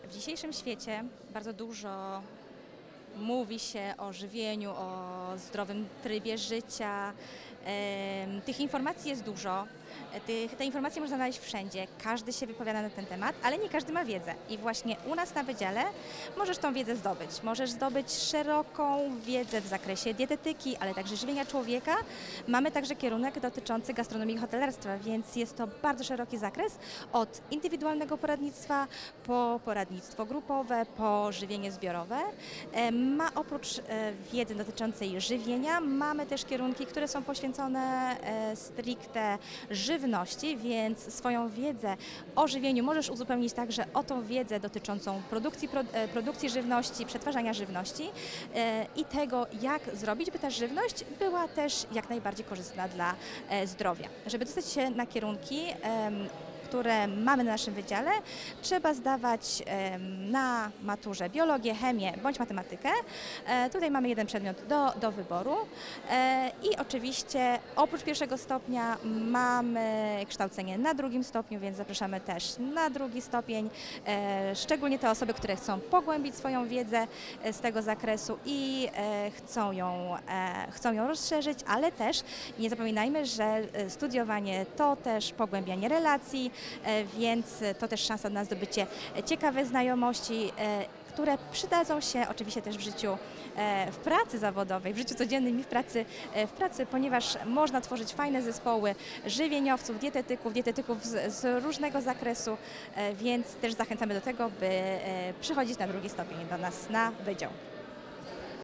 W dzisiejszym świecie bardzo dużo mówi się o żywieniu, o zdrowym trybie życia. Tych informacji jest dużo. Te informacje można znaleźć wszędzie. Każdy się wypowiada na ten temat, ale nie każdy ma wiedzę. I właśnie u nas na wydziale możesz tą wiedzę zdobyć. Możesz zdobyć szeroką wiedzę w zakresie dietetyki, ale także żywienia człowieka. Mamy także kierunek dotyczący gastronomii i hotelarstwa, więc jest to bardzo szeroki zakres od indywidualnego poradnictwa po poradnictwo grupowe, po żywienie zbiorowe. Oprócz wiedzy dotyczącej żywienia mamy też kierunki, które są poświęcone stricte żywności, więc swoją wiedzę o żywieniu możesz uzupełnić także o tą wiedzę dotyczącą produkcji żywności, przetwarzania żywności i tego, jak zrobić, by ta żywność była też jak najbardziej korzystna dla zdrowia. Żeby dostać się na kierunki, które mamy na naszym wydziale, trzeba zdawać na maturze biologię, chemię bądź matematykę. Tutaj mamy jeden przedmiot do wyboru i oczywiście oprócz pierwszego stopnia mamy kształcenie na drugim stopniu, więc zapraszamy też na drugi stopień, szczególnie te osoby, które chcą pogłębić swoją wiedzę z tego zakresu i chcą ją rozszerzyć, ale też nie zapominajmy, że studiowanie to też pogłębianie relacji, więc to też szansa na zdobycie ciekawych znajomości, które przydadzą się oczywiście też w życiu, w pracy zawodowej, w życiu codziennym i w pracy, ponieważ można tworzyć fajne zespoły żywieniowców, dietetyków z różnego zakresu, więc też zachęcamy do tego, by przychodzić na drugi stopień do nas na wydział.